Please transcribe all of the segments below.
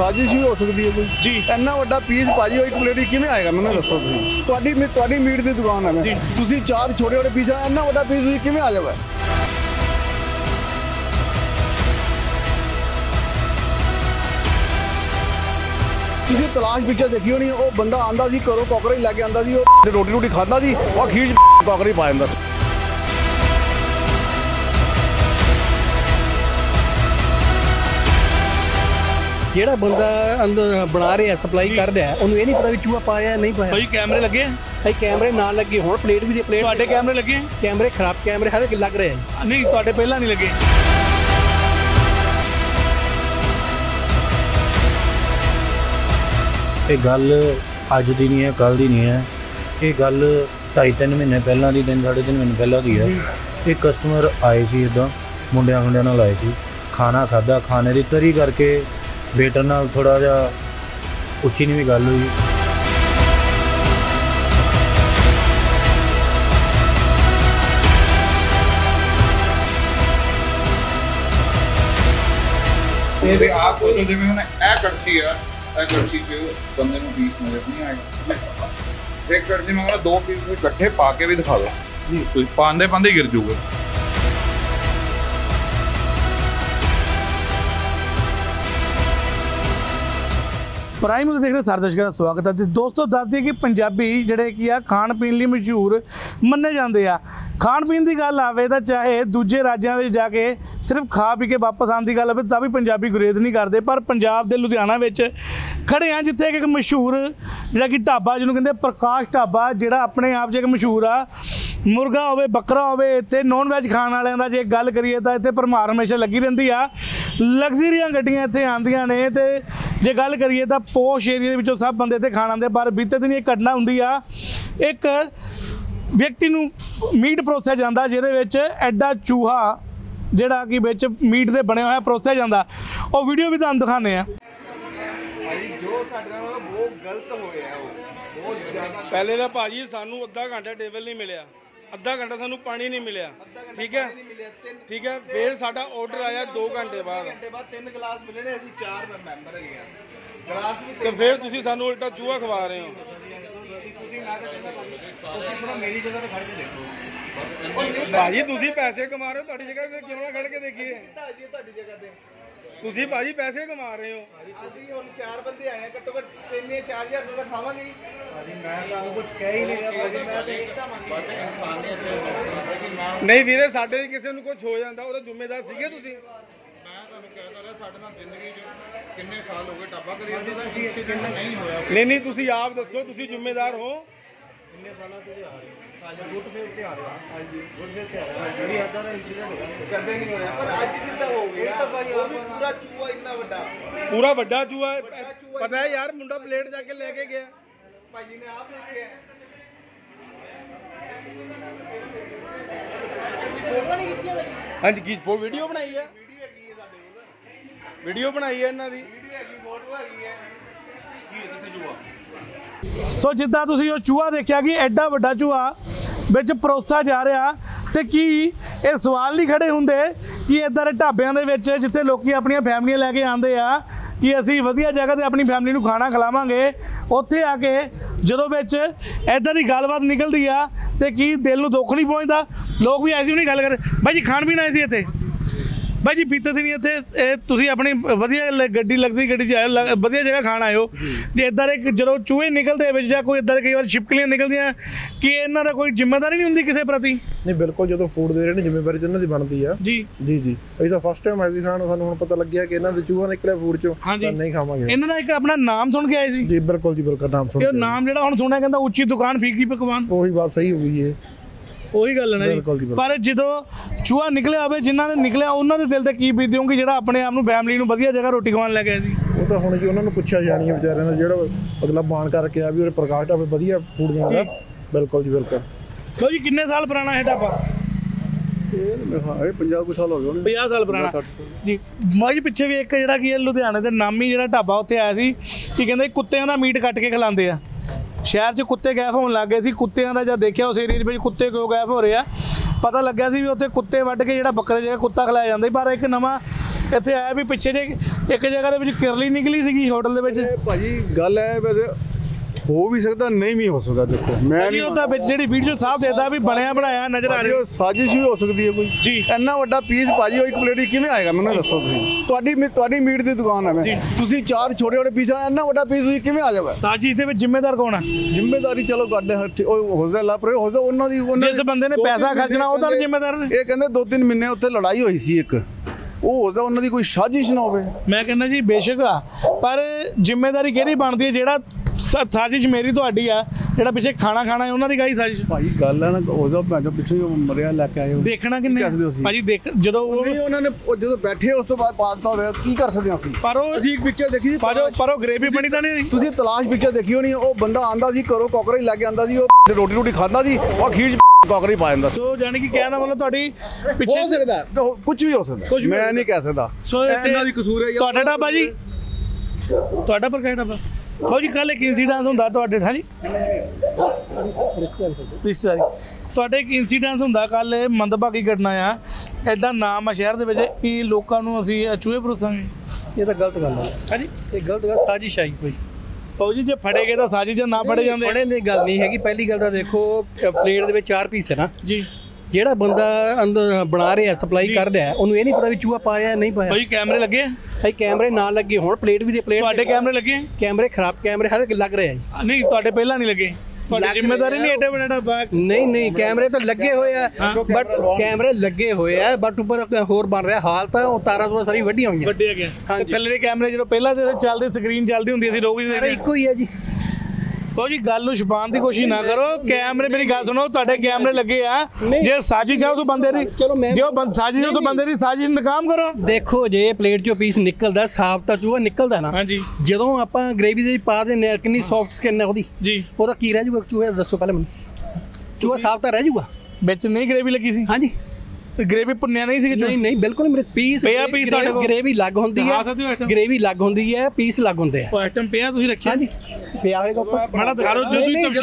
साजिश भी हो सकती है कोई जी। इन्ना वड्डा पीस भाजी एक प्लेट किवें आएगा मैनूं दसो तुसीं तुहाडी मीट दी दुकान है मैं तुसीं 4 छोटे छोटे पीस इन्ना वड्डा पीस किवें आ जाएगा किसी तलाश पिक्चर देखी होनी वो बंदा आंदा सी घरों कॉकरोच लैके आंदा सी रोटी रोटी खाता सी और खीर कॉकरोच पा जांदा सी ਜਿਹੜਾ ਬੰਦਾ ਅੰਦਰ ਬਣਾ ਰਿਹਾ ਸਪਲਾਈ ਕਰ ਰਿਹਾ ਉਹਨੂੰ ਇਹ ਨਹੀਂ ਪਤਾ ਵੀ ਚੂਹਾ ਪਾਇਆ ਨਹੀਂ ਪਾਇਆ ਭਾਈ ਕੈਮਰੇ ਲੱਗੇ ਕਈ ਕੈਮਰੇ ਨਾਲ ਲੱਗੇ ਹੁਣ ਪਲੇਟ ਵੀ ਪਲੇਟ ਤੁਹਾਡੇ ਕੈਮਰੇ ਲੱਗੇ ਕੈਮਰੇ ਖਰਾਬ ਕੈਮਰੇ ਹਰ ਇੱਕ ਲੱਗ ਰਹੇ ਆ ਨਹੀਂ ਤੁਹਾਡੇ ਪਹਿਲਾਂ ਨਹੀਂ ਲੱਗੇ ਇਹ ਗੱਲ ਅੱਜ ਦੀ ਨਹੀਂ ਹੈ ਕੱਲ ਦੀ ਨਹੀਂ ਹੈ ਇਹ ਗੱਲ 2.5-3 ਮਹੀਨੇ ਪਹਿਲਾਂ ਦੀ 3-3.5 ਮਹੀਨੇ ਪਹਿਲਾਂ ਦੀ ਹੈ ਇਹ ਕਸਟਮਰ ਆਏ ਸੀ ਇੱਦਾਂ ਮੁੰਡਿਆਂ ਨਾਲ ਆਏ ਸੀ ਖਾਣਾ ਖਾਦਾ ਖਾਣੇ ਦੀ ਤਰੀ ਕਰਕੇ ਵੇਟਰ ਨਾਲ ਥੋੜਾ ਜਿਹਾ ਉੱਚੀ ਨੀਵੀਂ ਗੱਲ ਹੋਈ ਤੇ ਆਪ ਸੋਚੋ ਜਿਵੇਂ ਹੁਣ ਇਹ ਕੜਛੀ ਆ ਇਹ ਕੜਛੀ 'ਚ ਬੰਦੇ ਨੂੰ ਪੀਸ ਨਜ਼ਰ ਨਹੀਂ ਆਏਗਾ ਇੱਕ ਕੜਛੀ ਮੰਗਦਾ 2 ਪੀਸ ਇਕੱਠੇ ਪਾ ਕੇ ਵੀ ਦਿਖਾ ਦਿਓ ਜੀ ਤੁਸੀਂ ਪਾਉਂਦੇ ਹੀ ਗਿਰ ਜਾਊਗਾ ਪ੍ਰਾਈਮ ਨੂੰ ਦੇਖ ਰਹੇ ਸਾਰੇ ਦਰਸ਼ਕਾਂ ਦਾ ਸਵਾਗਤ ਹੈ ਤੇ ਦੋਸਤੋ ਦੱਸ ਦਈਏ ਕਿ ਪੰਜਾਬੀ ਜਿਹੜੇ ਕੀ ਆ ਖਾਣ ਪੀਣ ਲਈ ਮਸ਼ਹੂਰ ਮੰਨੇ ਜਾਂਦੇ ਆ ਖਾਣ ਪੀਣ ਦੀ ਗੱਲ ਆਵੇ ਤਾਂ ਚਾਹੇ ਦੂਜੇ ਰਾਜਾਂ ਵਿੱਚ ਜਾ ਕੇ ਸਿਰਫ ਖਾ ਪੀ ਕੇ ਵਾਪਸ ਆਉਣ ਦੀ ਗੱਲ ਹੋਵੇ ਤਾਂ ਵੀ ਪੰਜਾਬੀ ਗੁਰੇਜ਼ ਨਹੀਂ ਕਰਦੇ ਪਰ ਪੰਜਾਬ ਦੇ ਲੁਧਿਆਣਾ ਵਿੱਚ ਖੜੇ ਆ ਜਿੱਥੇ ਇੱਕ ਮਸ਼ਹੂਰ ਜਿਹੜਾ ਕਿ ਢਾਬਾ ਜਿਹਨੂੰ ਕਹਿੰਦੇ ਪ੍ਰਕਾਸ਼ ਢਾਬਾ ਜਿਹੜਾ ਆਪਣੇ ਆਪ 'ਚ ਇੱਕ ਮਸ਼ਹੂਰ ਆ ਮੁਰਗਾ ਹੋਵੇ ਬੱਕਰਾ ਹੋਵੇ ਇੱਥੇ ਨੌਨ ਵੈਜ ਖਾਣ ਵਾਲਿਆਂ ਦਾ ਜੇ ਗੱਲ ਕਰੀਏ ਤਾਂ ਇੱਥੇ ਭਰਮਾਰ ਹਮੇਸ਼ਾ ਲੱਗੀ ਰਹਿੰਦੀ ਆ ਲਗਜ਼ਰੀਆਂ ਗੱਡੀਆਂ ਇੱਥੇ ਆਉਂਦੀਆਂ ਨੇ ਤੇ ਜੇ ਗੱਲ ਕਰੀਏ ਤਾਂ ਪੋਸ਼ ਏਰੀਆ ਦੇ ਵਿੱਚੋਂ ਸਭ ਬੰਦੇ ਇੱਥੇ ਖਾਣ ਆਉਂਦੇ ਪਰ ਬੀਤੇ ਦਿਨ ਇਹ ਘਟਨਾ ਹੁੰਦੀ ਆ ਇੱਕ ਵਿਅਕਤੀ ਨੂੰ ਮੀਟ ਪਰੋਸਿਆ ਜਾਂਦਾ ਜਿਹਦੇ ਵਿੱਚ ਐਡਾ ਚੂਹਾ ਜਿਹੜਾ ਕਿ ਵਿੱਚ ਮੀਟ ਦੇ ਬਣਿਆ ਹੋਇਆ ਪਰੋਸਿਆ ਜਾਂਦਾ ਉਹ ਵੀਡੀਓ ਵੀ ਤੁਹਾਨੂੰ ਦਿਖਾਉਂਦੇ ਆ ਜੋ ਸਾਡੇ ਨਾਲ ਬਹੁਤ ਗਲਤ ਹੋਇਆ ਉਹ ਬਹੁਤ ਜ਼ਿਆਦਾ ਪਹਿਲੇ ਤਾਂ ਭਾਜੀ ਸਾਨੂੰ ਅੱਧਾ ਘੰਟਾ ਟੇਬਲ ਨਹੀਂ ਮਿਲਿਆ ਅੱਧਾ ਘੰਟਾ ਸਾਨੂੰ ਪਾਣੀ ਨਹੀਂ ਮਿਲਿਆ ਠੀਕ ਹੈ ਠੀਕ ਹੈ ਫਿਰ ਸਾਡਾ ਆਰਡਰ ਆਇਆ 2 ਘੰਟੇ ਬਾਅਦ 3 ਗਲਾਸ ਮਿਲੇ ਨੇ ਅਸੀਂ 4 ਮੈਂਬਰ ਹੈਗੇ ਆ ਗਲਾਸ ਵੀ ਤੇ ਫਿਰ ਤੁਸੀਂ ਸਾਨੂੰ ਉਲਟਾ ਚੂਹਾ ਖਵਾ ਰਹੇ ਹੋ ਤੁਸੀਂ ਮੈਂ ਤਾਂ ਕਹਿੰਦਾ ਤੁਸੀਂ ਥੋੜਾ ਮੇਰੀ ਜਗ੍ਹਾ ਤੇ ਖੜ ਕੇ ਦੇਖੋ ਭਾਜੀ ਤੁਸੀਂ ਪੈਸੇ ਕਮਾ ਰਹੇ ਹੋ ਤੁਹਾਡੀ ਜਗ੍ਹਾ ਤੇ ਕਿਉਂ ਨਾ ਖੜ ਕੇ ਦੇਖੀਏ ਤੁਹਾਡੀ ਜਗ੍ਹਾ ਤੇ ਤੁਸੀਂ ਭਾਜੀ ਪੈਸੇ ਕਮਾ ਰਹੇ ਹੋ ਅਸੀਂ ਹੁਣ 4 ਬੰਦੇ ਆਏ ਆ ਘੱਟੋ ਘੱਟ 3-4000 ਦਾ ਖਾਵਾਂਗੇ ਭਾਜੀ ਮੈਂ ਤੁਹਾਨੂੰ ਕੁਝ ਕਹਿ ਹੀ ਨਹੀਂ ਰਿਹਾ ਭਾਜੀ ਮੈਂ ਤੇ ਬਸ ਇਨਸਾਨੀਅਤ ਦੇ ਨਹੀਂ ਵੀਰੇ ਸਾਡੇ ਕਿਸੇ ਨੂੰ ਕੁਝ ਹੋ ਜਾਂਦਾ ਉਹਦਾ ਜ਼ਿੰਮੇਵਾਰ ਸੀਗੇ ਤੁਸੀਂ ਮੈਂ ਤੁਹਾਨੂੰ ਕਹਿਦਾ ਰਿਹਾ ਸਾਡੇ ਨਾਲ ਜ਼ਿੰਦਗੀ 'ਚ ਕਿੰਨੇ ਸਾਲ ਹੋ ਗਏ ਢਾਬਾ ਕਰੀ ਜਾਂਦੇ ਤਾਂ ਇੰਸੀਡੈਂਟ ਨਹੀਂ ਹੋਇਆ ਨਹੀਂ ਤੁਸੀਂ ਆਪ ਦੱਸੋ ਤੁਸੀਂ ਜ਼ਿੰਮੇਵਾਰ ਹੋ ਕਿੰਨੇ ਸਾਲਾਂ ਤੋਂ ਆ ਰਹੇ ਅੱਜ ਗੁੱਟ ਫੇਰ ਤੇ ਆ ਰਿਹਾ ਹਾਂਜੀ ਗੁੱਟ ਫੇਰ ਤੇ ਆ ਰਿਹਾ ਜਿਹੜੀ ਅੱਧਾ ਦਾ ਇੰਸੀਡੈਂਟ ਹੋਇਆ ਕਦੇ ਨਹੀਂ ਹੋਇਆ ਪਰ ਅੱਜ ਕਿੱਦਾਂ ਹੋ ਗਿਆ ਉਹ ਵੀ ਪੂਰਾ ਚੂਹਾ ਇੰਨਾ ਵੱਡਾ ਪੂਰਾ ਵੱਡਾ ਚੂਹਾ ਪਤਾ ਹੈ ਯਾਰ ਮੁੰਡਾ ਪਲੇਟ ਜਾ ਕੇ ਲੈ ਕੇ ਗਿਆ ਭਾਜੀ ਨੇ ਆਪ ਦੇਖਿਆ ਹਾਂਜੀ ਕੀ ਵੀਡੀਓ ਬਣਾਈ ਹੈ ਵੀਡੀਓ ਬਣਾਈ ਹੈ ਇਹਨਾਂ ਦੀ ਫੋਟੋ ਹੈਗੀ ਹੈ ਸੋ ਜਿੱਦਾਂ ਤੁਸੀਂ ਉਹ ਚੂਹਾ ਦੇਖਿਆ ਕਿ ਐਡਾ ਵੱਡਾ ਚੂਹਾ ਵਿੱਚ ਪਰੋਸਾ ਜਾ ਰਿਹਾ ਤੇ ਕੀ ਇਹ ਸਵਾਲ ਨਹੀਂ ਖੜੇ ਹੁੰਦੇ ਕਿ ਇੱਦਾਂ ਦੇ ਢਾਬਿਆਂ ਦੇ ਵਿੱਚ ਜਿੱਥੇ ਲੋਕੀ ਆਪਣੀਆਂ ਫੈਮਲੀਆਂ ਲੈ ਕੇ ਆਉਂਦੇ ਆ ਕਿ ਅਸੀਂ ਵਧੀਆ ਜਗ੍ਹਾ ਤੇ ਆਪਣੀ ਫੈਮਲੀ ਨੂੰ ਖਾਣਾ ਖਿਲਾਵਾਂਗੇ ਉੱਥੇ ਆ ਕੇ ਜਦੋਂ ਵਿੱਚ ਇੱਦਾਂ ਦੀ ਗੱਲਬਾਤ ਨਿਕਲਦੀ ਆ ਤੇ ਕੀ ਦਿਲ ਨੂੰ ਦੁੱਖ ਨਹੀਂ ਪਹੁੰਚਦਾ ਲੋਕ ਵੀ ਐਸੀ ਨਹੀਂ ਗੱਲ ਕਰ ਬਾਈ ਜੀ ਖਾਣ ਪੀਣ ਆਏ ਸੀ ਇੱਥੇ ਬਾਈ ਜੀ ਬੀਤੇ ਦਿਨ ਇੱਥੇ ਇਹ ਤੁਸੀਂ ਆਪਣੀ ਵਧੀਆ ਗੱਡੀ ਲੱਗਦੀ ਗੱਡੀ 'ਚ ਆਏ ਵਧੀਆ ਜਗ੍ਹਾ ਖਾਣ ਆਇਓ ਜੇ ਇੱਦਾਂ ਦੇ ਜਦੋਂ ਚੂਹੇ ਨਿਕਲਦੇ ਵਿੱਚ ਜਾਂ ਕੋਈ ਇੱਦਾਂ ਦੇ ਕਈ ਵਾਰ ਛਿਪਕਲੀਆਂ ਨਿਕਲਦੀਆਂ ਕਿ ਇਹਨਾਂ ਦਾ ਕੋਈ ਜ਼ਿੰਮੇਵਾਰੀ ਨਹੀਂ ਹੁੰਦੀ ਕਿਸੇ ਪ੍ਰਤੀ ਨਹੀਂ ਬਿਲਕੁਲ ਜਦੋਂ ਫੂਡ ਦੇ ਰਹੇ ਨੇ ਜ਼ਿੰਮੇਵਾਰੀ ਤਾਂ ਇਹਨਾਂ ਦੀ ਬਣਦੀ ਆ ਜੀ ਅਸੀਂ ਤਾਂ ਫਸਟ ਟਾਈਮ ਆਏ ਸੀ ਖਾਣ ਸਾਨੂੰ ਹੁਣ ਪਤਾ ਲੱਗਿਆ ਕਿ ਇਹਨਾਂ ਦੇ ਚੂਹਾ ਨਿਕਲਿਆ ਫੂਡ ਚੋਂ ਤਾਂ ਨਹੀਂ ਖਾਵਾਂਗੇ ਇਹਨਾਂ ਦਾ ਇੱਕ ਆਪਣਾ ਨਾਮ ਸੁਣ ਕੇ ਆਏ ਸੀ ਜੀ ਬਿਲਕੁਲ ਨਾਮ ਸੁਣ ਇਹ ਨਾਮ ਜਿਹੜਾ ਹੁਣ ਸੁਣਿਆ ਕਹਿੰਦਾ ਉੱਚੀ ਦੁਕਾਨ ਫੀਕੀ ਪਕਵਾਨ ਉਹੀ ਬਾਤ ਸਹੀ ਹੋ ਗਈ ਹੈ ਉਹੀ ਗੱਲ ਹੈ ਨਾ ਜੀ ਪਰ ਜਦੋਂ ਚੂਹਾ ਨਿਕਲਿਆ ਹੋਵੇ ਜਿਨ੍ਹਾਂ ਨੇ ਨਿਕਲਿਆ ਉਹਨਾਂ ਦੇ ਦਿਲ ਤੇ ਕੀ ਬੀਤਦੀ ਹੋਊਗੀ ਜਿਹੜਾ ਆਪਣੇ ਆਪ ਨੂੰ ਫੈਮਿਲੀ ਨੂੰ ਵਧੀਆ ਜਗ੍ਹਾ ਰੋਟੀ ਖਵਾਉਣ ਲੈ ਕੇ ਆਏ ਸੀ ਉਹ ਤਾਂ ਹੁਣ ਜੀ ਉਹਨਾਂ ਨੂੰ ਪੁੱਛਿਆ ਜਾਣੀ ਹੈ ਵਿਚਾਰਿਆਂ ਦਾ ਜਿਹੜਾ ਅਗਲਾ ਮਾਣ ਕਰਕੇ ਆ ਵੀ ਉਹ ਪ੍ਰਕਾਸ਼ ਢਾਬੇ ਵਧੀਆ ਫੂਡ ਬਣਾਉਂਦਾ ਬਿਲਕੁਲ ਲਓ ਜੀ ਕਿੰਨੇ ਸਾਲ ਪੁਰਾਣਾ ਹੈ ਢਾਬਾ ਇਹ 50 ਕੁ ਸਾਲ ਹੋ ਗਏ 50 ਸਾਲ ਪੁਰਾਣਾ ਜੀ ਮਾਜੀ ਪਿੱਛੇ ਵੀ ਇੱਕ ਜਿਹੜਾ ਕੀ ਹੈ ਲੁਧਿਆਣੇ ਦੇ ਨਾਮੀ ਜਿਹੜਾ ਢਾਬਾ ਉੱਥੇ ਆਇਆ ਸੀ ਕਿ ਕਹਿੰਦੇ ਕੁੱਤਿਆਂ ਦਾ ਮੀਟ ਕੱਟ ਕੇ ਖਿਲਾਉਂਦੇ ਆ ਸ਼ਹਿਰ 'ਚ ਕੁੱਤੇ ਗਾਇਬ ਹੋਣ ਲੱਗ ਗਏ ਸੀ ਕੁੱਤਿਆਂ ਦਾ ਜਦ ਦੇਖਿਆ ਉਸ ਏਰੀਏ ਵਿੱਚ ਕੁੱਤੇ ਕਿਉਂ ਗਾਇਬ ਹੋ ਰਹੇ ਆ ਪਤਾ ਲੱਗਿਆ ਸੀ ਵੀ ਉੱਥੇ ਕੁੱਤੇ ਵੱਢ ਕੇ ਜਿਹੜਾ ਬੱਕਰੇ ਜਗ੍ਹਾ ਕੁੱਤਾ ਖਿਲਾਇਆ ਜਾਂਦਾ ਪਰ ਇੱਕ ਨਵਾਂ ਇੱਥੇ ਆਇਆ ਵੀ ਪਿੱਛੇ ਜੇ ਇੱਕ ਜਗ੍ਹਾ ਦੇ ਵਿੱਚ ਕਿਰਲੀ ਨਿਕਲੀ ਸੀਗੀ ਹੋਟਲ ਦੇ ਵਿੱਚ। ਭਾਜੀ ਗੱਲ ਹੈ ਵੈਸੇ ਹੋ ਵੀ ਸਕਦਾ ਨਹੀਂ ਵੀ ਹੋ ਸਕਦਾ। ਦੇਖੋ ਮੈਂ ਨਹੀਂ ਉਹਦਾ ਵਿੱਚ ਜਿਹੜੀ ਵੀਡੀਓ ਸਾਫ਼ ਦੇਦਾ ਵੀ ਬਣਿਆ ਬਣਾਇਆ ਨਜ਼ਰ ਆ ਰਿਹਾ। ਸਾਜ਼ਿਸ਼ ਵੀ ਹੋ ਸਕਦੀ ਹੈ ਕੋਈ ਜੀ। ਇੰਨਾ ਵੱਡਾ ਪੀਸ ਭਾਜੀ ਉਹ ਇੱਕ ਪਲੇਟ ਹੀ ਕਿਵੇਂ ਆਏਗਾ ਮੈਨੂੰ ਦੱਸੋ ਤੁਸੀਂ। ਤੁਹਾਡੀ ਮੀਟ ਦੀ ਦੁਕਾਨ ਹੈ ਮੈਂ ਤੁਸੀਂ 4 ਛੋਟੇ ਛੋਟੇ ਪੀਸ ਇੰਨਾ ਵੱਡਾ ਪੀਸ ਕਿਵੇਂ ਆ ਜਾਊਗਾ। ਸਾਜ਼ਿਸ਼ ਦੇ ਵਿੱਚ ਜ਼ਿੰਮੇਦਾਰ ਕੌਣ ਆ? ਜ਼ਿੰਮੇਦਾਰੀ ਚਲੋ ਤੁਹਾਡੇ ਹੱਥ ਹੋ ਸਕਦਾ ਲਾਪਰੇ ਹੋ ਸਕਦਾ ਉਹਨਾਂ ਦੀ ਜਿਸ ਬੰਦੇ ਨੇ ਪੈਸਾ ਖਰਚਣਾ ਉਹਦਾ ਜ਼ਿੰਮੇਦਾਰ ਨੇ। ਇਹ ਕਹਿੰਦੇ 2-3 ਮਹੀਨੇ ਉੱਥੇ ਲੜਾਈ ਹੋਈ ਸੀ ਇੱਕ ਉਹ ਹੋ ਸਕਦਾ ਉਹਨਾਂ ਦੀ ਕੋਈ ਸਾਜ਼ਿਸ਼ ਨਾ ਹੋਵੇ। ਮੈਂ ਕਹਿੰਦਾ ਜੀ ਬੇਸ਼ੱਕ ਆ ਪਰ ਜ਼ਿੰਮੇਦਾਰੀ ਕਿਹੜੀ ਬਣਦੀ ਹੈ? ਜਿਹੜਾ ਸਾਜ਼ਿਸ਼ ਮੇਰੀ ਤੁਹਾਡੀ ਆ ਜਿਹੜਾ ਪਿੱਛੇ ਖਾਣਾ ਖਾਣਾ ਹੈ ਉਹਨਾਂ ਦੀ ਗਾਈ ਸਾਜ਼ਿਸ਼। ਭਾਈ ਗੱਲ ਹੈ ਨਾ ਉਹਦਾ ਭੈਣ ਪਿੱਛੇ ਮਰਿਆ ਲੈ ਕੇ ਆਏ ਹੋ ਦੇਖਣਾ ਕਿੰਨੇ ਭਾਜੀ ਦੇਖ ਜਦੋਂ ਉਹਨਾਂ ਨੇ ਜਦੋਂ ਬੈਠੇ ਉਸ ਤੋਂ ਬਾਅਦ ਪਾਤਾ ਹੋਇਆ ਕੀ ਕਰ ਸਕਦੇ ਅਸੀਂ। ਪਰ ਉਹ ਅਸੀਂ ਇੱਕ ਪਿਕਚਰ ਦੇਖੀ ਸੀ ਪਰ ਉਹ ਗ੍ਰੇਵੀ ਬਣੀ ਤਾਂ ਨਹੀਂ। ਤੁਸੀਂ ਤਲਾਸ਼ ਪਿਕਚਰ ਦੇਖੀ ਹੋਣੀ ਉਹ ਬੰਦਾ ਆਂਦਾ ਸੀ ਘਰੋਂ ਕਾਕਰੋਚ ਲੈ ਕੇ ਆਂਦਾ ਸੀ ਉਹ ਰੋਟੀ ਖਾਂਦਾ ਸੀ ਉਹ ਅਖੀਰ ਕਾਕਰੋਚ ਪਾ ਜਾਂਦਾ ਸੀ। ਸੋ ਜਾਨੀ ਕਿ ਕਹਿਣਾ ਮਤਲਬ ਤੁਹਾਡੀ ਪਿੱਛੇ ਹੋ ਸਕਦਾ ਕੁਝ ਵੀ ਹੋ ਸਕਦਾ ਮੈਂ ਨਹੀਂ ਕਹਿ ਸਕਦਾ। ਸੋ ਇਹਨਾਂ ਦੀ ਕਸੂਰ ਹੈ ਤੁਹਾਡਾ ਢਾਬਾ ਜੀ ਤੁਹਾਡਾ ਪਰ ਕਿਹੜਾ ਢਾਬਾ ਬਾਬੂ ਜੀ ਕੱਲ ਇੱਕ ਇੰਸੀਡੈਂਸ ਹੁੰਦਾ ਤੁਹਾਡੇ ਹਾਂਜੀ ਰਿਸ਼ਤੇਦਾਰੀ ਤੁਹਾਡੇ ਇੱਕ ਇੰਸੀਡੈਂਸ ਹੁੰਦਾ ਕੱਲ ਮੰਦਭਾਗੀ ਘਟਨਾ ਆ ਐਡਾ ਨਾਮ ਆ ਸ਼ਹਿਰ ਦੇ ਵਿੱਚ ਕਿ ਲੋਕਾਂ ਨੂੰ ਅਸੀਂ ਚੂਹੇ ਪਰੋਸਾਂਗੇ। ਇਹ ਤਾਂ ਗਲਤ ਗੱਲ ਹੈ ਹਾਂਜੀ ਇਹ ਗਲਤ ਗੱਲ ਸਾਜ਼ਿਸ਼ ਆਈ ਕੋਈ। ਬਾਬੂ ਜੀ ਜੇ ਫੜੇ ਗਏ ਤਾਂ ਸਾਜ਼ਿਸ਼ ਜੇ ਨਾ ਫੜੇ ਜਾਂਦੇ ਫੜੇ ਦੀ ਗੱਲ ਨਹੀਂ ਹੈਗੀ। ਪਹਿਲੀ ਗੱਲ ਤਾਂ ਦੇਖੋ ਪਲੇਟ ਦੇ ਵਿੱਚ 4 ਪੀਸ ਹੈ ਨਾ ਜੀ। ਜਿਹੜਾ ਬੰਦਾ ਅੰਦਰ ਬਣਾ ਰਿਹਾ ਸਪਲਾਈ ਕਰ ਰਿਹਾ ਉਹਨੂੰ ਇਹ ਨਹੀਂ ਪਤਾ ਵੀ ਚੂਹਾ ਪਾ ਰਿਹਾ ਨਹੀਂ ਪਾਇਆ। ਭਾਈ ਕੈਮਰੇ ਲੱਗੇ ਭਾਈ ਕੈਮਰੇ ਨਾਲ ਲੱਗੇ ਹੁਣ ਪਲੇਟ ਵੀ ਦੇ ਪਲੇਟ ਤੁਹਾਡੇ ਕੈਮਰੇ ਲੱਗੇ ਕੈਮਰੇ ਖਰਾਬ ਕੈਮਰੇ ਹਰ ਇੱਕ ਲੱਗ ਰਹੇ ਆ ਜੀ। ਨਹੀਂ ਤੁਹਾਡੇ ਪਹਿਲਾਂ ਨਹੀਂ ਲੱਗੇ ਤੁਹਾਡੀ ਜ਼ਿੰਮੇਵਾਰੀ ਨਹੀਂ ਐਡਾ ਵੱਡਾ ਢਾਬਾ। ਨਹੀਂ ਕੈਮਰੇ ਤਾਂ ਲੱਗੇ ਹੋਏ ਆ ਬਟ ਕੈਮਰੇ ਲੱਗੇ ਹੋਏ ਆ ਬਟ ਉੱਪਰ ਹੋਰ ਬਣ ਰਿਹਾ ਹਾਲ ਤਾਂ ਉਹ ਤਾਰਾਂ ਤੋਂ ਸਾਰੀ ਵੱਡੀਆਂ ਹੋਈਆਂ ਵੱਡੇ ਗਿਆ ਥੱਲੇ ਦੇ ਕੈਮਰੇ ਜਦੋਂ ਪਹਿਲਾਂ ਤੇ ਚੱਲਦੇ ਸਕਰੀਨ ਚੱਲਦੀ ਹੁੰਦੀ ਸੀ ਲੋਕ ਵੀ ਸਾਰੇ ਇੱਕੋ ਹੀ ਆ ਜੀ। ਬਾਬੂ ਜੀ ਗੱਲ ਨੂੰ ਛੁਪਾਉਣ ਦੀ ਕੋਸ਼ਿਸ਼ ਨਾ ਕਰੋ। ਕੈਮਰੇ ਮੇਰੀ ਗੱਲ ਸੁਣੋ ਤੁਹਾਡੇ ਕੈਮਰੇ ਲੱਗੇ ਆ ਜੇ ਸਾਜ਼ਿਸ਼ ਆ ਉਸ ਬੰਦੇ ਦੀ ਜੋ ਸਾਜ਼ਿਸ਼ ਉਸ ਬੰਦੇ ਦੀ ਸਾਜ਼ਿਸ਼ ਨਾਕਾਮ ਕਰੋ। ਦੇਖੋ ਜੇ ਪਲੇਟ ਚੋਂ ਪੀਸ ਨਿਕਲਦਾ ਸਾਫ਼ ਤਾਂ ਚੂਹਾ ਨਿਕਲਦਾ ਨਾ। ਹਾਂਜੀ ਜਦੋਂ ਆਪਾਂ ਗ੍ਰੇਵੀ ਦੇ ਵਿੱਚ ਪਾ ਦਿੰਦੇ ਆ ਕਿੰਨੀ ਸੌਫਟ ਸਕਿਨ ਹੈ ਉਹਦੀ ਜੀ ਉਹਦਾ ਕੀ ਰਹਿ ਜਾਊਗਾ ਚੂਹੇ ਦੱਸੋ ਪਹਿਲੇ ਮੈਨੂੰ। ਚੂਹਾ ਸਾਫ਼ ਤਾਂ ਰਹਿ ਜਾਊਗਾ ਵਿੱਚ ਨਹੀਂ ਗ੍ਰੇਵੀ ਲੱਗੀ ਸੀ। ਹਾਂਜੀ ਗ੍ਰੇਵੀ ਭੁੰਨਿਆ ਨਹੀਂ ਸੀ। ਨਹੀਂ ਬਿਲਕੁਲ ਮੇਰੇ ਪੀਸ ਗ੍ਰੇਵੀ ਲੱਗ ਹੁੰਦੀ ਹੈ ਗ੍ਰੇਵੀ ਲੱਗ ਹੁੰਦੀ ਹੈ ਪੀਸ ਲੱਗ ਹੁੰਦੇ ਆ। ਉਹ ਆਈਟਮ ਪਿਆ ਤੁਸੀਂ ਰੱਖਿਆ ਹਾਂਜੀ ਪਿਆ ਹੋਏਗਾ ਉੱਪਰ ਮਾੜਾ ਦਿਖਾ ਲਓ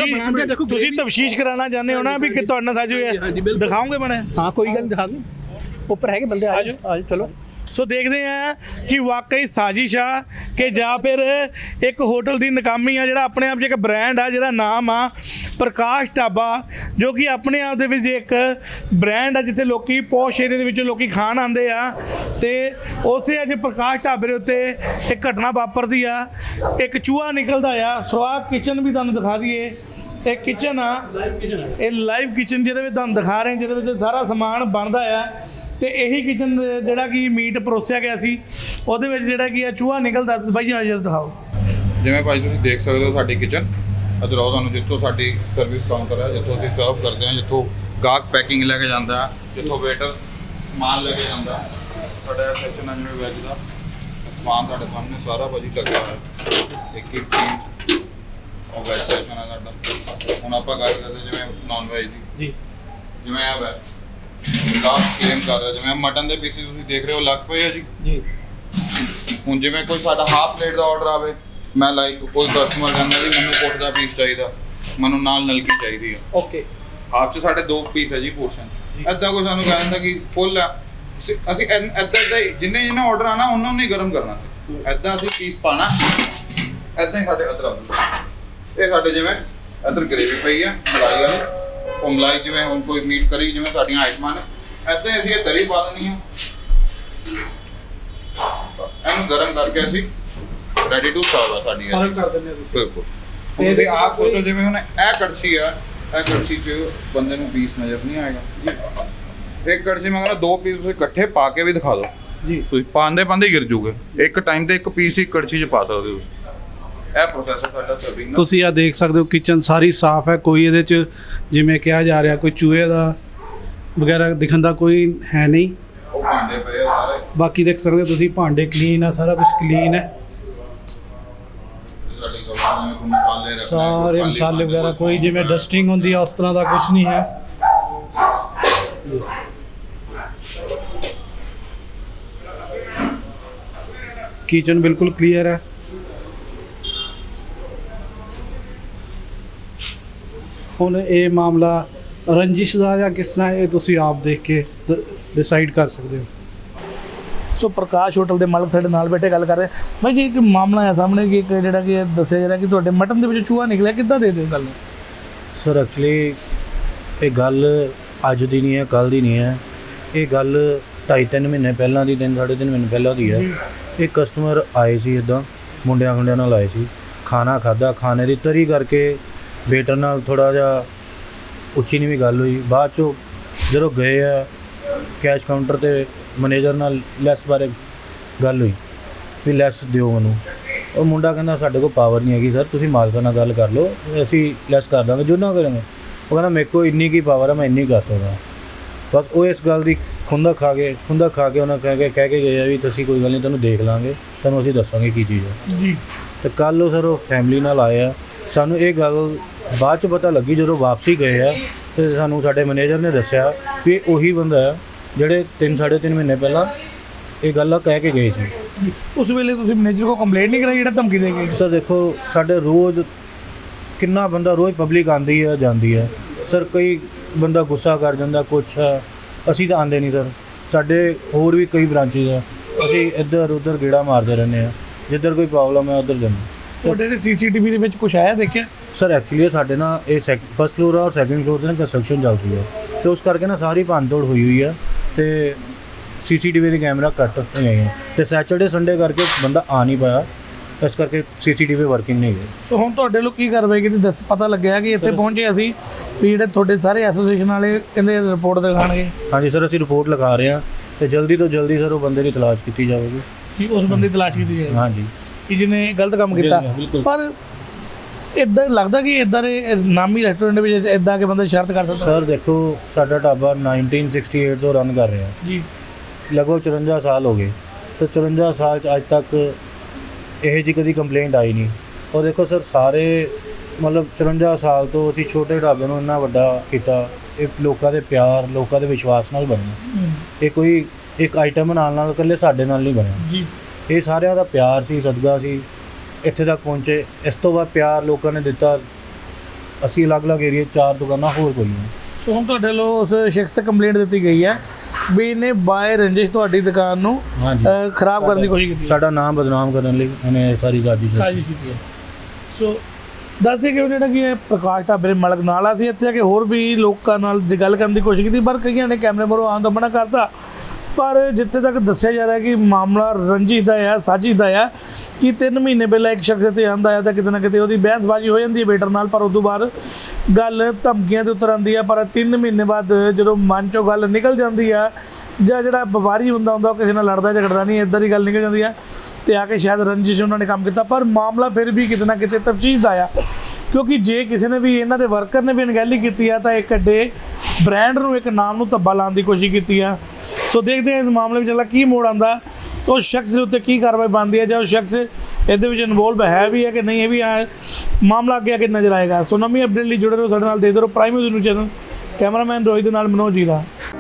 ਜੋ ਤੁਸੀਂ ਤਫਸੀਸ਼ ਕਰਾਉਣਾ ਚਾਹੁੰਦੇ ਹੋ ਨਾ ਵੀ ਕਿ ਤੁਹਾਡੇ ਨਾਲ ਸਾਜੂ ਹੈ ਦਿਖਾਓਗੇ ਬਣੇ। ਹਾਂ ਕੋਈ ਗੱਲ ਨਹੀਂ ਦਿਖਾ ਦੂੰ ਉੱਪਰ ਹੈਗੇ ਬੰਦੇ ਆ ਜਾਓ ਚਲੋ। ਸੋ ਦੇਖਦੇ ਆ ਕਿ ਵਾਕਈ ਸਾਜ਼ਿਸ਼ ਆ ਕਿ ਜਾਂ ਫਿਰ ਇੱਕ ਹੋਟਲ ਦੀ ਨਾਕਾਮੀ ਆ ਜਿਹੜਾ ਆਪਣੇ ਆਪ 'ਚ ਇੱਕ ਬ੍ਰਾਂਡ ਆ ਜਿਹਦਾ ਨਾਮ ਆ ਪ੍ਰਕਾਸ਼ ਢਾਬਾ ਜੋ ਕਿ ਆਪਣੇ ਆਪ ਦੇ ਵਿੱਚ ਇੱਕ ਬ੍ਰਾਂਡ ਆ ਜਿੱਥੇ ਲੋਕੀ ਪੌਸ਼ ਏਰੀਏ ਦੇ ਵਿੱਚੋਂ ਲੋਕੀ ਖਾਣ ਆਉਂਦੇ ਆ ਤੇ ਉਸੇ ਅੱਜ ਪ੍ਰਕਾਸ਼ ਢਾਬੇ ਦੇ ਉੱਤੇ ਇੱਕ ਘਟਨਾ ਵਾਪਰਦੀ ਆ ਇੱਕ ਚੂਹਾ ਨਿਕਲਦਾ ਆ। ਸੁਰਾਗ ਕਿਚਨ ਵੀ ਤੁਹਾਨੂੰ ਦਿਖਾ ਦਈਏ ਇਹ ਕਿਚਨ ਆ ਇਹ ਲਾਈਵ ਕਿਚਨ ਜਿਹਦੇ ਵਿੱਚ ਤੁਹਾਨੂੰ ਦਿਖਾ ਰਹੇ ਜਿਹਦੇ ਵਿੱਚ ਸਾਰਾ ਸਮਾਨ ਬਣਦਾ ਆ ਤੇ ਇਹੀ ਕਿਚਨ ਜਿਹੜਾ ਕਿ ਮੀਟ ਪਰੋਸਿਆ ਗਿਆ ਸੀ ਉਹਦੇ ਵਿੱਚ ਜਿਹੜਾ ਕਿ ਚੂਹਾ ਨਿਕਲਦਾ। ਬਾਈ ਹਾਜ਼ਰ ਦਿਖਾਓ। ਜਿਵੇਂ ਭਾਈ ਤੁਸੀਂ ਦੇਖ ਸਕਦੇ ਹੋ ਸਾਡੀ ਕਿਚਨ ਇੱਧਰ ਆਓ ਤੁਹਾਨੂੰ ਜਿੱਥੋਂ ਸਾਡੀ ਸਰਵਿਸ ਕਾਊਂਟਰ ਹੈ ਜਿੱਥੋਂ ਅਸੀਂ ਸਰਵ ਕਰਦੇ ਹਾਂ ਜਿੱਥੋਂ ਗਾਹਕ ਪੈਕਿੰਗ ਲੈ ਕੇ ਜਾਂਦਾ ਜਿੱਥੋਂ ਵੇਟਰ ਸਮਾਨ ਲੈ ਕੇ ਜਾਂਦਾ ਸਾਡਾ ਸੈਕਸ਼ਨ ਹੈ ਜਿਵੇਂ ਵੈਜ ਦਾ ਸਮਾਨ ਤੁਹਾਡੇ ਸਾਹਮਣੇ ਸਾਰਾ ਭਾਜੀ ਲੱਗਿਆ ਹੋਇਆ ਇੱਕ ਪੀਸ ਉਹ ਵੈਜ ਸੈਕਸ਼ਨ ਹੈ ਸਾਡਾ। ਹੁਣ ਆਪਾਂ ਗੱਲ ਕਰਦੇ ਜਿਵੇਂ ਨਾਨ ਵੈਜ ਦੀ ਜੀ ਜਿਵੇਂ ਆ ਵੈ ਗਾਹਕ ਕਲੇਮ ਕਰ ਰਿਹਾ ਜਿਵੇਂ ਮਟਨ ਦੇ ਪੀਸਿਸ ਤੁਸੀਂ ਦੇਖ ਰਹੇ ਹੋ ਲੱਗ ਪਏ ਆ ਜੀ। ਹੁਣ ਜਿਵੇਂ ਕੋਈ ਸਾਡਾ ਹਾਫ ਪਲੇਟ ਦਾ ਆਰਡਰ ਆਵੇ ਮੈਂ ਲਾਈਕ ਕੋਈ ਕਸਟਮਰ ਕਹਿੰਦਾ ਜੀ ਮੈਨੂੰ ਪੁੱਟ ਦਾ ਪੀਸ ਚਾਹੀਦਾ ਮੈਨੂੰ ਨਾਲ ਨਲਕੀ ਚਾਹੀਦੀ ਹੈ ਓਕੇ ਹਾਫ 'ਚ ਸਾਡੇ 2 ਪੀਸ ਹੈ ਜੀ ਪੋਰਸ਼ਨ ਇੱਦਾਂ ਕੋਈ ਸਾਨੂੰ ਕਹਿ ਦਿੰਦਾ ਕਿ ਫੁੱਲ ਆ ਅਸੀਂ ਇੱਦਾਂ ਜਿੰਨੇ ਆਰਡਰ ਆਣਾ ਉਹਨਾਂ ਨੂੰ ਹੀ ਗਰਮ ਕਰਨਾ ਇੱਦਾਂ ਅਸੀਂ ਪੀਸ ਪਾਣਾ ਇੱਦਾਂ ਹੀ ਸਾਡੇ ਅਦਰਕ ਇਹ ਸਾਡੇ ਜਿਵੇਂ ਇੱਧਰ ਗ੍ਰੇਵੀ ਪਈ ਆ ਮਲਾਈ ਵਾਲੀ ਉਹ ਮਲਾਈ ਜਿਵੇਂ ਹੁਣ ਕੋਈ ਮੀਟ ਕਰੀ ਜਿਵੇਂ ਸਾਡੀਆਂ ਆਈਟਮਾਂ ਨੇ ਇੱਦਾਂ ਹੀ ਅਸੀਂ ਇਹ ਤਰੀ ਪਾ ਦੇਣੀ ਆ ਬਸ ਇਹਨੂੰ ਗਰਮ ਕਰਕੇ ਅਸੀਂ ਰੈਡੀ ਟੂ ਸਰਵ ਆ ਸਾਡੀ ਸਰਵ ਕਰ ਦਿੰਦੇ ਹਾਂ ਬਿਲਕੁਲ। ਤੁਸੀਂ ਆਪ ਸੋਚੋ ਜਿਵੇਂ ਹੁਣ ਇਹ ਕੜਛੀ ਆ ਇਹ ਕੜਛੀ 'ਚ ਬੰਦੇ ਨੂੰ ਪੀਸ ਨਜ਼ਰ ਨਹੀਂ ਆਏਗਾ ਜੀ। ਇੱਕ ਕੜਛੀ ਮੈਂ ਕਹਿੰਦਾ 2 ਪੀਸ ਤੁਸੀਂ ਇਕੱਠੇ ਪਾ ਕੇ ਵੀ ਦਿਖਾ ਦਿਓ ਜੀ ਤੁਸੀਂ ਪਾਉਂਦੇ ਹੀ ਗਿਰ ਜੂਗੇ ਇੱਕ ਟਾਈਮ ਤੇ ਇੱਕ ਪੀਸ ਹੀ ਕੜਛੀ 'ਚ ਪਾ ਸਕਦੇ ਹੋ ਇਹ ਪ੍ਰੋਸੈਸ ਹੈ ਸਾਡਾ ਸਰਵਿੰਗ ਦਾ। ਤੁਸੀਂ ਆ ਦੇਖ ਸਕਦੇ ਹੋ ਕਿਚਨ ਸਾਰੀ ਸਾਫ਼ ਹੈ ਕੋਈ ਇਹਦੇ 'ਚ ਜਿਵੇਂ ਕਿਹਾ ਜਾ ਰਿਹਾ ਕੋਈ ਚੂਹੇ ਦਾ ਵਗੈਰਾ ਦਿਖਣ ਦਾ ਕੋਈ ਹੈ ਨਹੀਂ। ਉਹ ਭਾਂਡੇ ਪਏ ਆ ਸਾਰੇ ਬਾਕੀ ਦੇਖ ਸਕਦੇ ਹੋ ਤੁਸੀਂ ਭਾਂਡੇ ਕਲੀਨ ਆ ਸਾਰਾ ਕੁਝ ਕਲੀਨ ਹੈ ਸਾਰੇ ਮਸਾਲੇ ਵਗੈਰਾ ਕੋਈ ਜਿਵੇਂ ਡਸਟਿੰਗ ਹੁੰਦੀ ਆ ਉਸ ਤਰ੍ਹਾਂ ਦਾ ਕੁਝ ਨਹੀਂ ਹੈ। किचन बिल्कुल क्लियर है। ਹੁਣ ਇਹ ਮਾਮਲਾ ਰੰਜਿਸ਼ ਦਾ ਜਾਂ ਕਿਸ ਤਰ੍ਹਾਂ ਇਹ ਤੁਸੀਂ ਆਪ ਦੇਖ ਕੇ ਡਿਸਾਈਡ ਕਰ ਸਕਦੇ ਹੋ। ਸੋ ਪ੍ਰਕਾਸ਼ ਹੋਟਲ ਦੇ ਮਾਲਕ ਸਾਡੇ ਨਾਲ ਬੈਠੇ ਗੱਲ ਕਰ ਰਹੇ। ਭਾਈ ਜੀ, ਇੱਕ ਮਾਮਲਾ ਆਇਆ ਸਾਹਮਣੇ ਕਿ ਇੱਕ ਜਿਹੜਾ ਕਿ ਦੱਸਿਆ ਜਾ ਰਿਹਾ ਕਿ ਤੁਹਾਡੇ ਮਟਨ ਦੇ ਵਿੱਚ ਚੂਹਾ ਨਿਕਲਿਆ, ਕਿੱਦਾਂ ਦੇ ਦਿਓ ਗੱਲ? ਸਰ ਐਕਚੁਅਲੀ ਇਹ ਗੱਲ ਅੱਜ ਦੀ ਨਹੀਂ ਹੈ, ਕੱਲ੍ਹ ਦੀ ਨਹੀਂ ਹੈ। ਇਹ ਗੱਲ 2.5-3 ਮਹੀਨੇ ਪਹਿਲਾਂ ਦੀ, 3-3.5 ਮਹੀਨੇ ਪਹਿਲਾਂ ਦੀ ਹੈ। ਇੱਕ ਕਸਟਮਰ ਆਏ ਸੀ, ਇੱਦਾਂ ਮੁੰਡਿਆਂ ਖੁੰਡਿਆਂ ਨਾਲ ਆਏ ਸੀ, ਖਾਣਾ ਖਾਧਾ, ਖਾਣੇ ਦੀ ਤਰੀ ਕਰਕੇ ਵੇਟਰ ਨਾਲ ਥੋੜ੍ਹਾ ਜਿਹਾ ਉੱਚੀ ਨੀਵੀਂ ਗੱਲ ਹੋਈ। ਬਾਅਦ 'ਚੋਂ ਜਦੋਂ ਗਏ ਆ ਕੈਸ਼ ਕਾਊਂਟਰ 'ਤੇ ਮੈਨੇਜਰ ਨਾਲ ਲੈਸ ਬਾਰੇ ਗੱਲ ਹੋਈ ਵੀ ਲੈਸ ਦਿਓ ਮੈਨੂੰ। ਉਹ ਮੁੰਡਾ ਕਹਿੰਦਾ ਸਾਡੇ ਕੋਲ ਪਾਵਰ ਨਹੀਂ ਹੈਗੀ ਸਰ, ਤੁਸੀਂ ਮਾਲਕਾਂ ਨਾਲ ਗੱਲ ਕਰ ਲਓ, ਅਸੀਂ ਲੈਸ ਕਰ ਦਾਂਗੇ ਜੋ ਨਾ ਕਰਾਂਗੇ। ਉਹ ਕਹਿੰਦਾ ਮੇਰੇ ਕੋਲ ਇੰਨੀ ਕੀ ਪਾਵਰ ਹੈ, ਮੈਂ ਇੰਨੀ ਕਰ ਸਕਦਾ। ਬਸ ਉਹ ਇਸ ਗੱਲ ਦੀ ਖੁੰਦਾ ਖਾ ਕੇ ਉਹਨਾਂ ਕਹਿ ਕੇ ਗਏ ਆ ਵੀ ਤੁਸੀਂ ਕੋਈ ਗੱਲ ਨਹੀਂ, ਤੁਹਾਨੂੰ ਦੇਖ ਲਾਂਗੇ, ਤੁਹਾਨੂੰ ਅਸੀਂ ਦੱਸਾਂਗੇ ਕੀ ਚੀਜ਼ ਹੈ ਜੀ। ਅਤੇ ਕੱਲ੍ਹ ਉਹ ਸਰ ਉਹ ਫੈਮਿਲੀ ਨਾਲ ਆਏ ਆ। ਸਾਨੂੰ ਇਹ ਗੱਲ ਬਾਅਦ 'ਚ ਪਤਾ ਲੱਗੀ ਜਦੋਂ ਵਾਪਸੀ ਗਏ ਆ, ਅਤੇ ਸਾਨੂੰ ਸਾਡੇ ਮੈਨੇਜਰ ਨੇ ਦੱਸਿਆ ਵੀ ਉਹੀ ਬੰਦਾ ਹੈ ਜਿਹੜੇ 3-3.5 ਮਹੀਨੇ ਪਹਿਲਾਂ ਇਹ ਗੱਲ ਕਹਿ ਕੇ ਗਏ ਸੀ। ਉਸ ਵੇਲੇ ਤੁਸੀਂ ਮੈਨੇਜਰ ਕੋਲ ਕੰਪਲੇਂਟ ਨਹੀਂ ਕਰਾਈ ਜਿਹੜਾ ਧਮਕੀ ਦੇ ਗਏ? ਸਰ ਦੇਖੋ, ਸਾਡੇ ਰੋਜ਼ ਕਿੰਨਾ ਬੰਦਾ ਰੋਜ਼ ਪਬਲਿਕ ਆਉਂਦੀ ਹੈ ਜਾਂਦੀ ਹੈ ਸਰ। ਕਈ ਬੰਦਾ ਗੁੱਸਾ ਕਰ ਜਾਂਦਾ, ਕੁਛ ਹੈ, ਅਸੀਂ ਤਾਂ ਆਉਂਦੇ ਨਹੀਂ ਸਰ। ਸਾਡੇ ਹੋਰ ਵੀ ਕਈ ਬ੍ਰਾਂਚਿਸ ਆ, ਅਸੀਂ ਇੱਧਰ ਉੱਧਰ ਗੇੜਾ ਮਾਰਦੇ ਰਹਿੰਦੇ ਹਾਂ, ਜਿੱਧਰ ਕੋਈ ਪ੍ਰੋਬਲਮ ਹੈ ਉੱਧਰ ਜਾਂਦੇ। ਤੁਹਾਡੇ ਦੇ CCTV ਦੇ ਵਿੱਚ ਕੁਛ ਆਇਆ ਦੇਖਿਆ? ਸਰ ਐਕਚੁਅਲੀ ਸਾਡੇ ਨਾ ਇਹ ਫਸਟ ਫਲੋਰ ਔਰ ਸੈਕਿੰਡ ਫਲੋਰ 'ਤੇ ਨਾ ਕੰਸਟਰਕਸ਼ਨ ਚੱਲ ਰਹੀ ਹੈ, ਅਤੇ ਉਸ ਕਰਕੇ ਨਾ ਸਾਰੀ ਭੰਨ-ਤੋੜ ਹੋਈ ਹੈ, ਅਤੇ CCTV ਦੇ ਕੈਮਰਾ ਕੱਟ ਹੋਏ ਹੈ, ਅਤੇ ਸੈਚਰਡੇ ਸੰਡੇ ਕਰਕੇ ਬੰਦਾ ਆ ਨਹੀਂ ਪਾਇਆ, ਇਸ ਕਰਕੇ CCTV ਵਰਕਿੰਗ ਨਹੀਂ ਗਏ। ਸੋ ਹੁਣ ਤੁਹਾਡੇ ਲੋਕ ਕੀ ਕਾਰਵਾਈ ਕੀਤੀ? ਪਤਾ ਲੱਗਿਆ ਕਿ ਇੱਥੇ ਪਹੁੰਚੇ ਅਸੀਂ ਵੀ ਜਿਹੜੇ ਤੁਹਾਡੇ ਸਾਰੇ ਐਸੋਸੀਏਸ਼ਨ ਵਾਲੇ ਕਹਿੰਦੇ ਰਿਪੋਰਟ ਦਿਖਾਣਗੇ? ਹਾਂਜੀ ਸਰ, ਅਸੀਂ ਰਿਪੋਰਟ ਲਿਖਾ ਰਹੇ ਹਾਂ, ਅਤੇ ਜਲਦੀ ਤੋਂ ਜਲਦੀ ਸਰ ਉਹ ਬੰਦੇ ਦੀ ਤਲਾਸ਼ ਕੀਤੀ ਜਾਵੇਗੀ। ਕਿ ਉਸ ਬੰਦੇ ਦੀ ਤਲਾਸ਼ ਕੀਤੀ ਜਾਵੇ? ਹਾਂਜੀ, ਕਿ ਜਿਹਨੇ ਗਲਤ ਕੰਮ ਕੀਤਾ। ਪਰ ਇੱਦਾਂ ਲੱਗਦਾ ਕਿ ਇੱਦਾਂ ਦੇ ਨਾਮੀ ਰੈਸਟੋਰੈਂਟ ਵਿੱਚ ਇੱਦਾਂ ਕਿ ਬੰਦਾ ਸ਼ਰਤ ਕਰ ਸਕਦਾ? ਸਰ ਦੇਖੋ, ਸਾਡਾ ਢਾਬਾ 1968 ਤੋਂ ਰਨ ਕਰ ਰਿਹਾ ਜੀ, ਲਗਭਗ 54 ਸਾਲ ਹੋ ਗਏ। ਸਰ 54 ਸਾਲ 'ਚ ਅੱਜ ਤੱਕ ਇਹੋ ਜਿਹੀ ਕਦੀ ਕੰਪਲੇਂਟ ਆਈ ਨਹੀਂ। ਔਰ ਦੇਖੋ ਸਰ, ਸਾਰੇ ਮਤਲਬ 54 ਸਾਲ ਤੋਂ ਅਸੀਂ ਛੋਟੇ ਢਾਬੇ ਨੂੰ ਇੰਨਾ ਵੱਡਾ ਕੀਤਾ। ਇਹ ਲੋਕਾਂ ਦੇ ਪਿਆਰ, ਲੋਕਾਂ ਦੇ ਵਿਸ਼ਵਾਸ ਨਾਲ ਬਣਿਆ। ਇਹ ਕੋਈ ਇੱਕ ਆਈਟਮ ਨਾਲ ਇਕੱਲੇ ਸਾਡੇ ਨਾਲ ਨਹੀਂ ਬਣਿਆ ਜੀ, ਇਹ ਸਾਰਿਆਂ ਦਾ ਪਿਆਰ ਸੀ, ਸਦਕਾ ਸੀ ਇੱਥੇ ਤੱਕ ਪਹੁੰਚੇ। ਇਸ ਤੋਂ ਬਾਅਦ ਪਿਆਰ ਲੋਕਾਂ ਨੇ ਦਿੱਤਾ, ਅਸੀਂ ਅਲੱਗ-ਅਲੱਗ ਏਰੀਏ 4 ਦੁਕਾਨਾਂ ਹੋਰ ਖੋਲ੍ਹੀਆਂ। ਸੋ ਹੁਣ ਤੁਹਾਡੇ ਵੱਲੋਂ ਉਸ ਸ਼ਖਸ 'ਤੇ ਕੰਪਲੇਂਟ ਦਿੱਤੀ ਗਈ ਹੈ ਵੀ ਇਹਨੇ ਬਾਏ ਰੰਜਿਸ਼ ਤੁਹਾਡੀ ਦੁਕਾਨ ਨੂੰ ਖਰਾਬ ਕਰਨ ਦੀ ਕੋਸ਼ਿਸ਼ ਕੀਤੀ, ਸਾਡਾ ਨਾਮ ਬਦਨਾਮ ਕਰਨ ਲਈ ਇਹਨੇ ਸਾਰੀ ਸਾਜ਼ਿਸ਼ ਕੀਤੀ ਹੈ। ਸੋ ਦੱਸਦੇ ਕਿ ਜਿਹੜਾ ਕਿ ਪ੍ਰਕਾਸ਼ ਢਾਬੇ ਦੇ ਮਾਲਕ ਨਾਲ ਆ ਸੀ, ਇੱਥੇ ਆ ਕੇ ਹੋਰ ਵੀ ਲੋਕਾਂ ਨਾਲ ਗੱਲ ਕਰਨ ਦੀ ਕੋਸ਼ਿਸ਼ ਕੀਤੀ, ਪਰ ਕਈਆਂ ਨੇ ਕੈਮਰੇ ਮੂਹਰੋਂ ਆਉਣ ਤੋਂ ਮਨਾ ਕਰਤਾ। ਪਰ ਜਿੱਥੇ ਤੱਕ ਦੱਸਿਆ ਜਾ ਰਿਹਾ ਕਿ ਮਾਮਲਾ ਰੰਜਿਸ਼ ਦਾ ਆ, ਸਾਜ਼ਿਸ਼ ਦਾ ਆ, ਕਿ 3 ਮਹੀਨੇ ਪਹਿਲਾਂ ਇੱਕ ਸ਼ਖਸ ਇੱਥੇ ਆਉਂਦਾ ਆ ਤਾਂ ਕਿਤੇ ਨਾ ਕਿਤੇ ਉਹਦੀ ਬਹਿਸਬਾਜ਼ੀ ਹੋ ਜਾਂਦੀ ਹੈ ਵੇਟਰ ਨਾਲ, ਪਰ ਉਸ ਤੋਂ ਬਾਅਦ ਗੱਲ ਧਮਕੀਆਂ ਦੇ ਉੱਤਰ ਆਉਂਦੀ ਆ। ਪਰ 3 ਮਹੀਨੇ ਬਾਅਦ ਜਦੋਂ ਮਨ 'ਚੋਂ ਗੱਲ ਨਿਕਲ ਜਾਂਦੀ ਆ, ਜਾਂ ਜਿਹੜਾ ਵਪਾਰੀ ਬੰਦਾ ਹੁੰਦਾ ਉਹ ਕਿਸੇ ਨਾਲ ਲੜਦਾ ਝਗੜਦਾ ਨਹੀਂ, ਇੱਦਾਂ ਦੀ ਗੱਲ ਨਿਕਲ ਜਾਂਦੀ ਆ, ਅਤੇ ਆ ਕੇ ਸ਼ਾਇਦ ਰੰਜਿਸ਼ ਉਹਨਾਂ ਨੇ ਕੰਮ ਕੀਤਾ। ਪਰ ਮਾਮਲਾ ਫਿਰ ਵੀ ਕਿਤੇ ਨਾ ਕਿਤੇ ਤਫਤੀਸ਼ ਦਾ ਆ, ਕਿਉਂਕਿ ਜੇ ਕਿਸੇ ਨੇ ਵੀ ਇਹਨਾਂ ਦੇ ਵਰਕਰ ਨੇ ਵੀ ਅਣਗਹਿਲੀ ਕੀਤੀ ਆ ਤਾਂ ਇੱਕ ਅੱਡੇ ਬ੍ਰਾਂਡ ਨੂੰ, ਇੱਕ ਨਾਮ ਨੂੰ ਧੱਬਾ ਲਾਉਣ ਦੀ ਕੋਸ਼ਿਸ਼ ਕੀਤੀ ਆ। ਸੋ ਦੇਖਦੇ ਹਾਂ ਇਸ ਮਾਮਲੇ ਵਿੱਚ ਅਗਲਾ ਕੀ ਮੋੜ ਆਉਂਦਾ, ਉਸ ਸ਼ਖਸ ਦੇ ਉੱਤੇ ਕੀ ਕਾਰਵਾਈ ਬਣਦੀ ਹੈ, ਜਾਂ ਉਹ ਸ਼ਖਸ ਇਹਦੇ ਵਿੱਚ ਇਨਵੋਲਵ ਹੈ ਵੀ ਹੈ ਕਿ ਨਹੀਂ, ਇਹ ਵੀ ਮਾਮਲਾ ਅੱਗੇ ਆ ਕੇ ਨਜ਼ਰ ਆਏਗਾ। ਸੋ ਨਵੀਂ ਅਪਡੇਟ ਲਈ ਜੁੜੇ ਰਹੋ ਸਾਡੇ ਨਾਲ, ਦੇਖਦੇ ਰਹੋ Prime News channel. Cameraman Rohit ਦੇ ਨਾਲ ਮਨੋਜ ਜੀ ਦਾ।